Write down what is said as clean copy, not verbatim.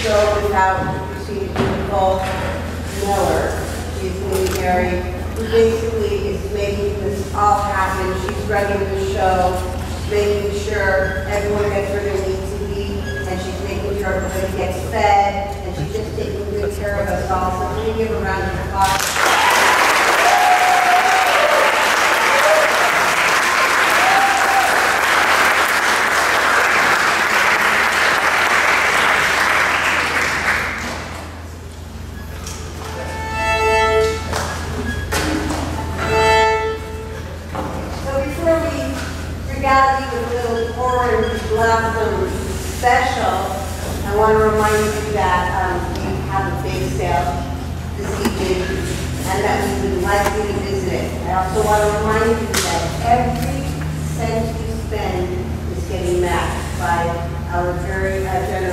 go without proceeding to Nicole Miller. She's military, who basically is making this all happen. She's running the show, making sure everyone gets where they need to be, and she's making sure everybody gets fed, and she's just taking good care of us all. So let me give her a round of applause. Special, I want to remind you that we have a big sale this evening and that we would like you to visit it. I also want to remind you that every cent you spend is getting matched by our very generous